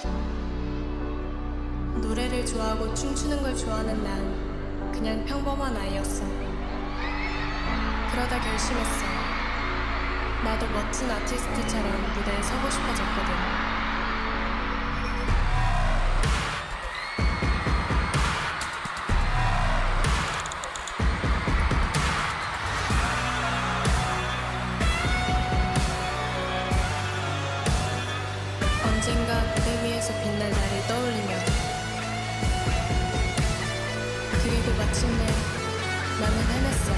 노래를 좋아하고 춤추는 걸 좋아하는 난 그냥 평범한 아이였어. 그러다 결심했어. 나도 멋진 아티스트처럼 무대에 서고 싶어졌거든. 언젠가 무대 위에서 빛날 나를 떠올리며 그리고 마침내 나는 해냈어.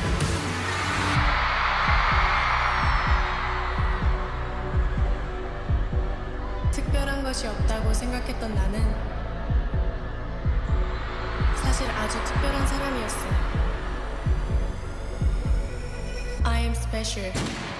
특별한 것이 없다고 생각했던 나는 사실 아주 특별한 사람이었어. I am special.